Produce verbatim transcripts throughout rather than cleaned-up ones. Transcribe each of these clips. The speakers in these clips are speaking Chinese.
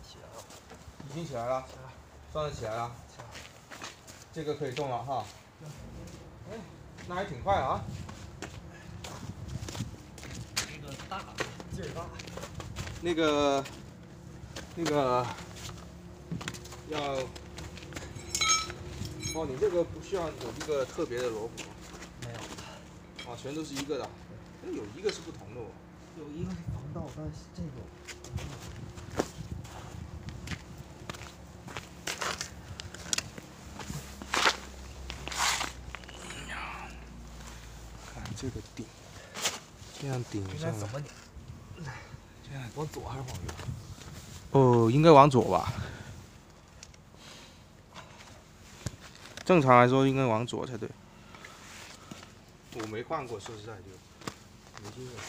起来了， 已经起来了， 起来， 算得起来了， 起来。 这个可以动了哈。哎，那还挺快啊。 这个大，劲儿大。 那个，那个，要，哦，你这个不需要有一个特别的螺丝。 没有。 啊，全都是一个的。那有一个是不同的哦。 有一个是防盗，但是这个。 看这个顶，这样顶上来。 应该怎么拧？ 这样往左还是往右？ 哦，应该往左吧。正常来说应该往左才对。我没换过，说实在就没经验。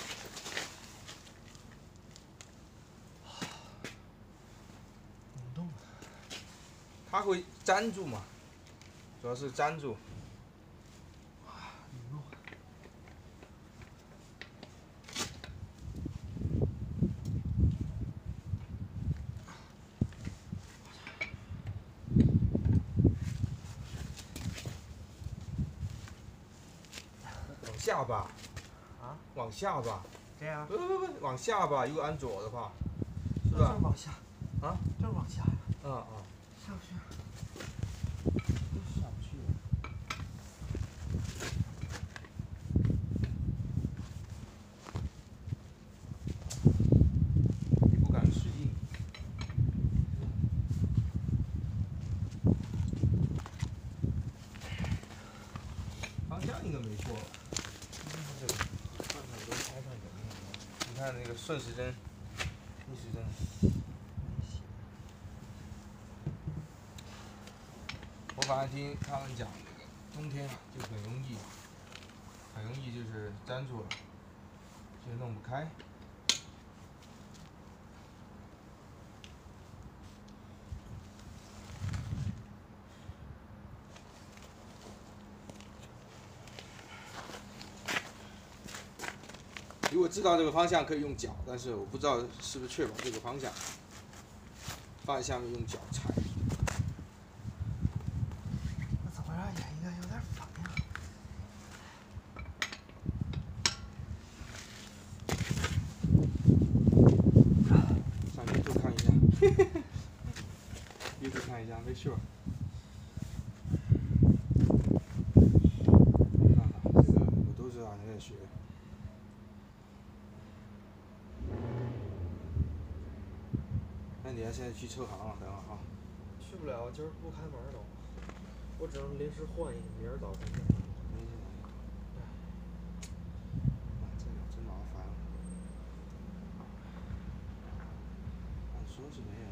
拧动了。 它会粘住嘛？主要是粘住。 拧动。 往下吧。 啊？ 往下吧。 这样？ 不不不不，往下吧。如果按左的话，是吧？ 吧？ 往下。 啊？ 就是往下呀。 啊啊。 下不去。 就是下不去。你不敢使劲。方向应该没错。这个看看轮胎上有没有？你看那个顺时针、逆时针。我反正听他们讲，那个冬天啊就很容易，很容易就是粘住了，就弄不开。如果知道这个方向可以用脚，但是我不知道是不是确保这个方向，放在下面用脚踩。 那怎么着也应该有点反应。 上去就看一下，一直看一下 ，make sure。啊，这个我都知道，你在学。那你要现在去车行了，很好哈。 去不了，今儿不开门都。我只能临时换一个，明儿早晨再。 没事。啊，这个真麻烦。按说是没有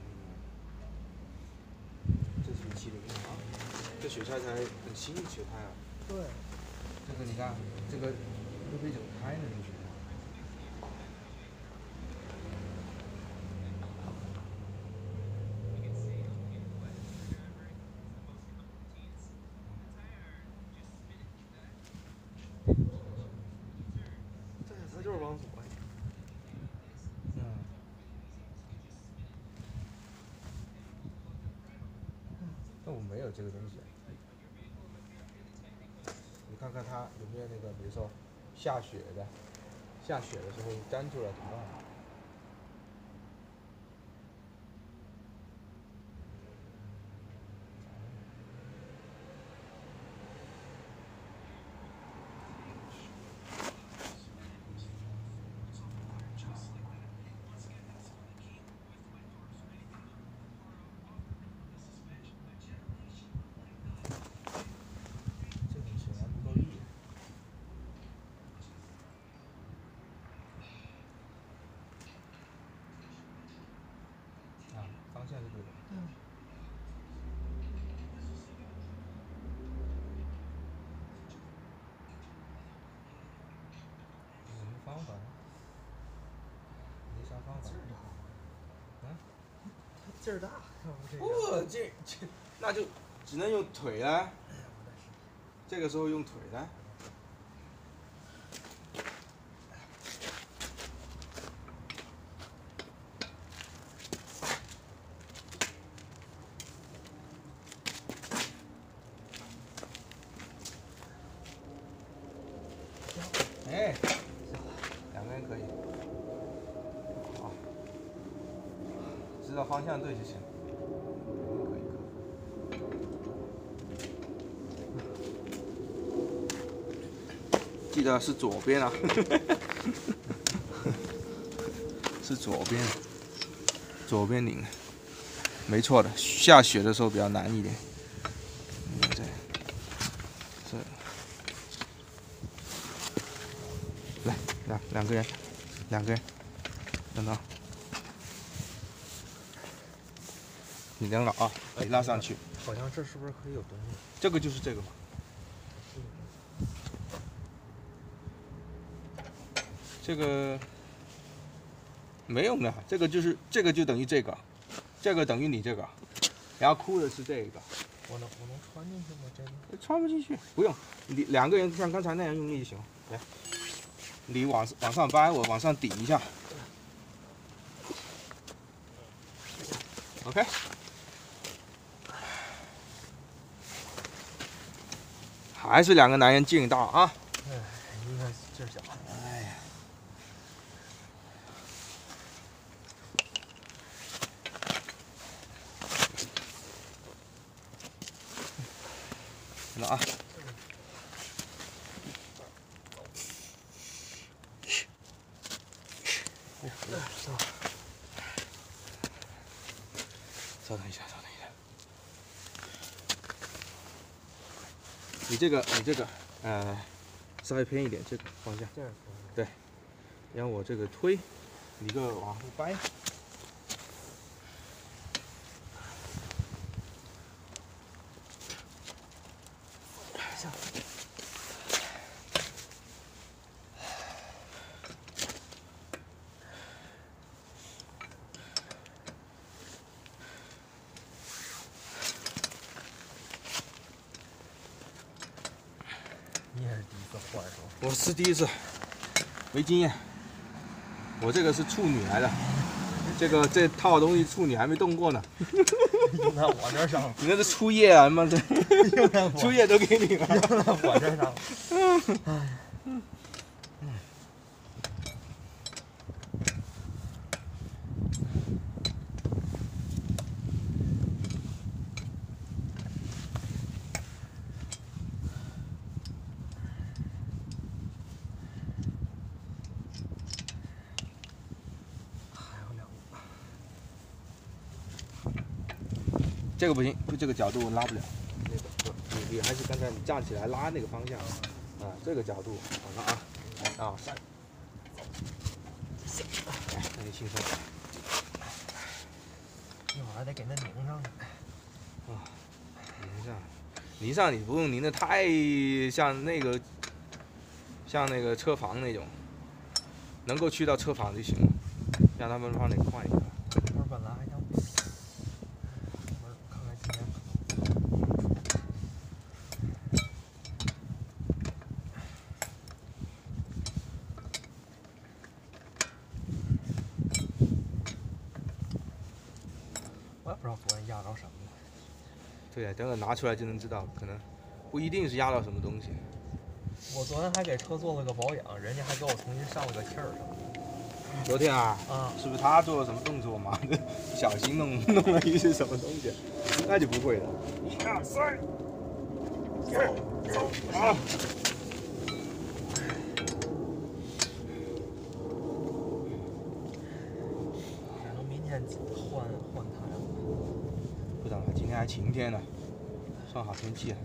那个，这是米其林的啊，这雪菜才很新的雪菜啊。 对。 这个你看，这个都没怎么开呢，这个雪菜。 对，它就是往左。 嗯。但我没有这个东西。你看看它有没有那个，比如说下雪的，下雪的时候粘住了怎么办？这个显然不够力。啊，方向是对的。 嗯。 有什么方法呢？没啥方法。啊？ 它劲儿大，要不这个。 不，这这那就只能用腿了。这个时候用腿了。 个方向对就行。记得是左边啊，是左边，左边拧，没错的。下雪的时候比较难一点。这，这，来两两个人，两个人，等等，你两个啊，你拉上去。 好像这是不是可以有东西？ 这个就是这个嘛。这个没用的，这个就是这个就等于这个，这个等于你这个，然后哭的是这个。 我能我能穿进去吗？这个穿不进去，不用，你两个人像刚才那样用力就行。来，你往往上掰，我往上顶一下。OK。还是两个男人劲大啊！ 哎，应该劲儿小。 哎呀。那啊，稍等一下，稍等一下。你这个，你这个，呃，稍微偏一点，这个方向。 这样。 对。然后我这个推，你这个往后掰。 你也是第一次换是吧？ 我是第一次，没经验。我这个是处女来的，这个这套东西处女还没动过呢。 用在我这上， 你那是初夜啊，妈的！初夜都给你了。 用在我这上。哎。 这个不行，就这个角度拉不了。那个不，你你还是刚才你站起来拉那个方向啊，这个角度，好了啊，啊，三，来，那你轻松。 一会儿还得给它拧上。 啊，拧上，拧上你不用拧的太像那个，像那个车房那种，能够去到车房就行了，让他们帮你换一个。 我本来还想。我也不知道昨天压着什么了。 对呀，等会拿出来就能知道，可能不一定是压到什么东西。 我昨天还给车做了个保养，人家还给我重新上了个气儿什么的。 昨天啊， 啊， 是不是他做了什么动作嘛？不小心弄弄了一些什么东西，那就不会了。一二三，走走啊！ 只能明天换换胎了。 不等了，今天还晴天呢，算好天气了。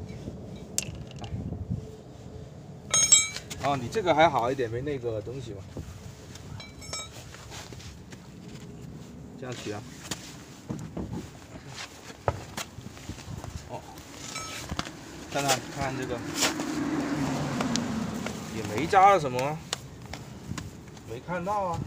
哦，你这个还好一点，没那个东西嘛。这样取啊。哦，看看看这个，也没扎了什么，没看到啊，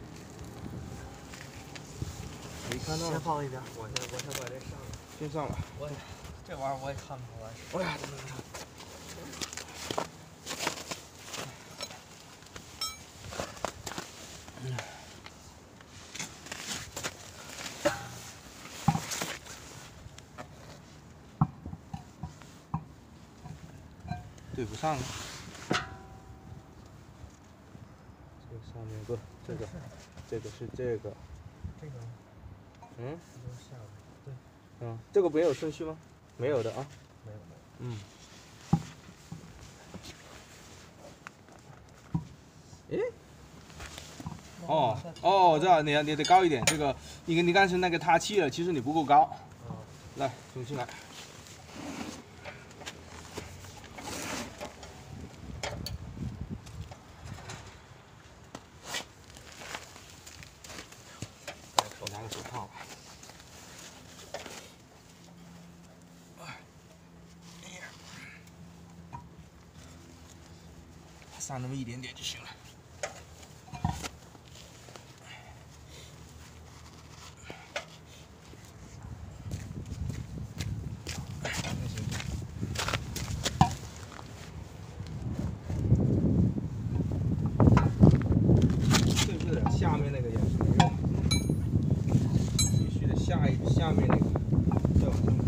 没看到。 先放一边，我先我先把这上了。 先上了。 我也，这玩意儿我也看不出来。 哎呀，等等等。对不上了。这个上面不，这个，这个是这个， 这个， 嗯， 下边，对， 嗯，这个没有顺序吗？没有的啊。 没有没有。 嗯。诶。哦哦，我知道，你你得高一点。这个你你刚才那个塌气了，其实你不够高。 啊。 来，重新来。我拿个手套吧。上那么一点点就行了。是不是下面那个也是没用？必须得下一下面那个再往上。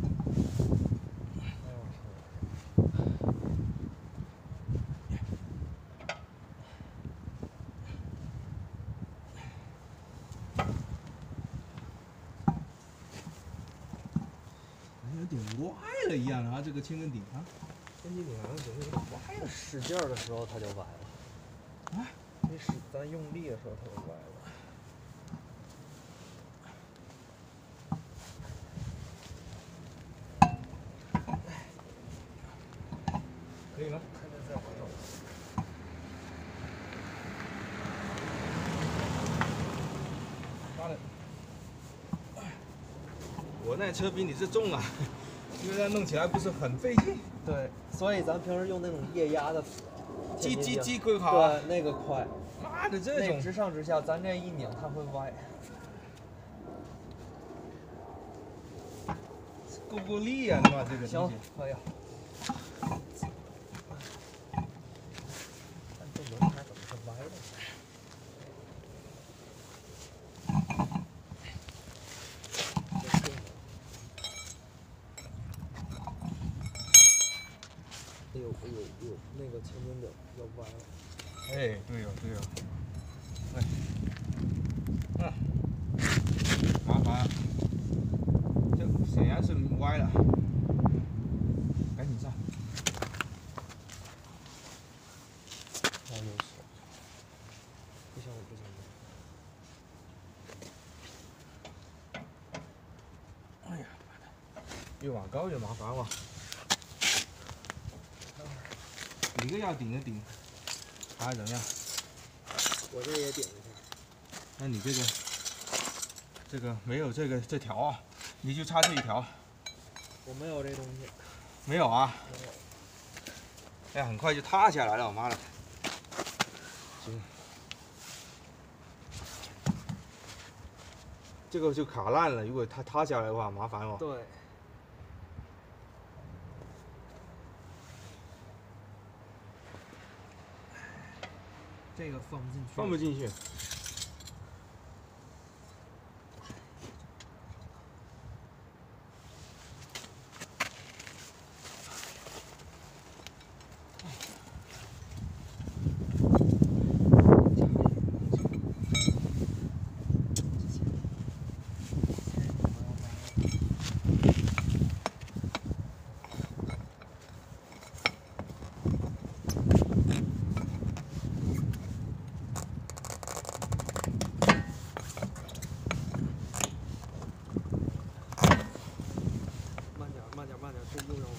有点歪了一样啊，这个千根顶啊， 千斤顶好像觉得有点歪了，使劲儿的时候它就歪了。 啊？ 你使咱用力的时候它就歪了。 可以了。 看看再往上。 妈的！我那车比你这重啊，因为它弄起来不是很费劲。 对，所以咱平时用那种液压的叽叽叽会好。 对，那个快。 妈的，这种那直上直下，咱这一拧它会歪。 够不够力啊？他妈这个行东西。， 可以。但这轮胎怎么是歪的？哎呦哎呦哎呦，那个千斤顶要歪了。 哎，对哦对哦。哎。嗯。麻烦。这显然是歪了。赶紧上。 好有手。不像我之前那。哎呀，越往高越麻烦哇。一个要顶着顶，还是怎么样？ 我这也顶一下。 那你这个，这个没有这个这条啊，你就差这一条。 我没有这东西。 没有啊？ 没有。 哎，很快就塌下来了，我妈的！行。这个就卡烂了，如果它塌下来的话，麻烦哦。 对。这个放不进去。 放不进去。 慢点，慢点，慢点，这又要歪。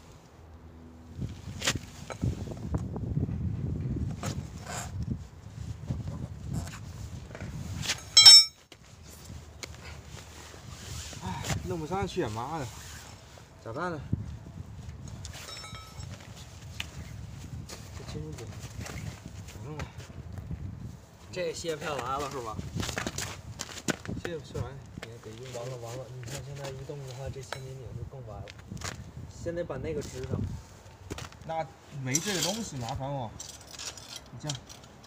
哎，弄不上去啊！妈的，咋办呢？ 这千斤顶。 咋弄啊？ 这卸片来了是吧？ 卸不出来， 也得用。完了完了，你看现在一动的话，这千斤顶就更歪了。先得把那个支上。 那没这个东西麻烦哦。你这样。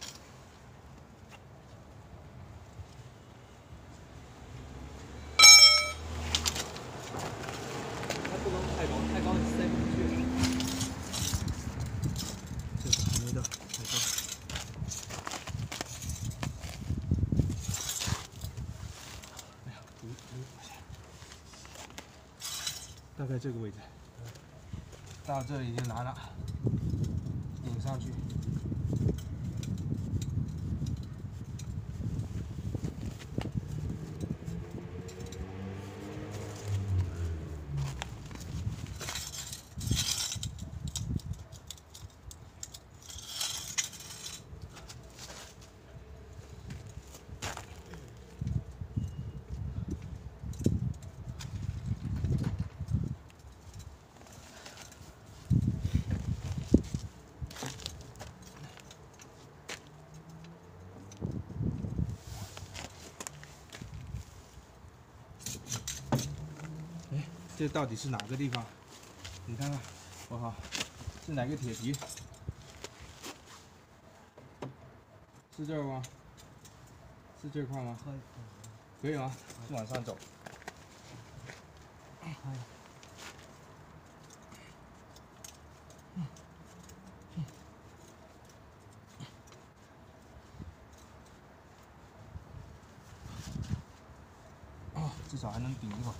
它不能太高，太高你塞不进去。 这个还没到，没到。哎呀， 概这个位置。到这里就难了，顶上去。这到底是哪个地方？你看看，我靠，是哪个铁皮？是这儿吗？是这块吗？ 可以， 可以吗？就往上走。 可以。 哦，至少还能顶一会儿。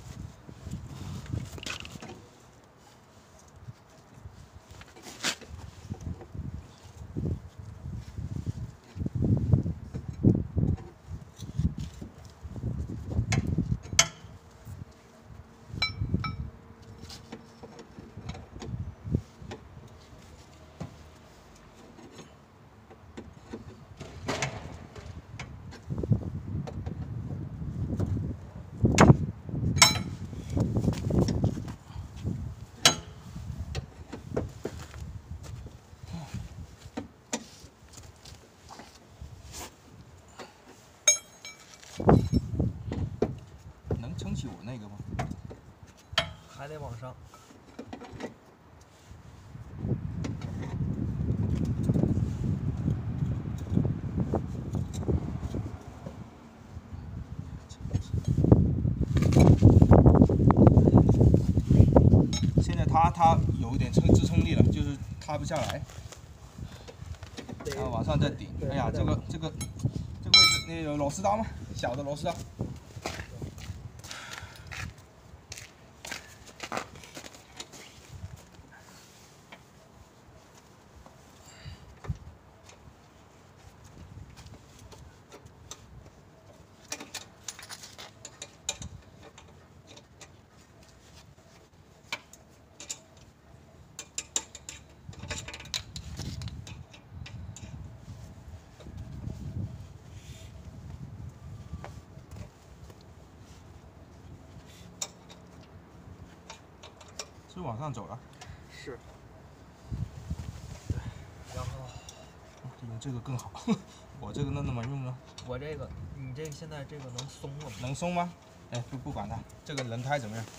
能撑起我那个吗？ 还得往上。 现在它它有一点撑支撑力了，就是塌不下来。然后往上再顶。哎呀，这个这个这个位置，你有螺丝刀吗？小的螺丝刀。是往上走了。 是。然后用这个更好，我这个那怎么用呢？ 我这个，你这现在这个能松了吗？ 能松吗？哎，不不管它，这个轮胎怎么样？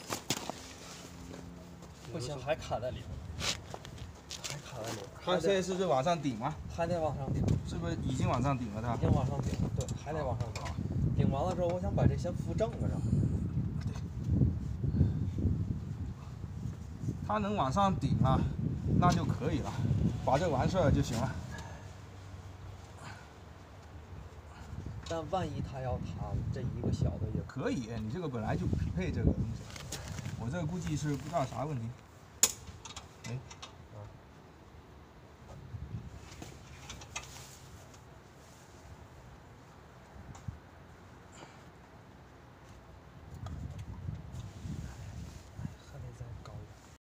不行，还卡在里面，还卡在里面。 它现在是不是往上顶吗？ 还得往上顶。 是不是已经往上顶了它？ 已经往上顶了，对，还得往上顶。顶完了之后，我想把这先扶正了上。 它能往上顶了，那就可以了，把这完事儿就行了。 但万一它要塌了，这一个小的也可以，你这个本来就匹配这个东西，我这个估计是不知道啥问题。哎。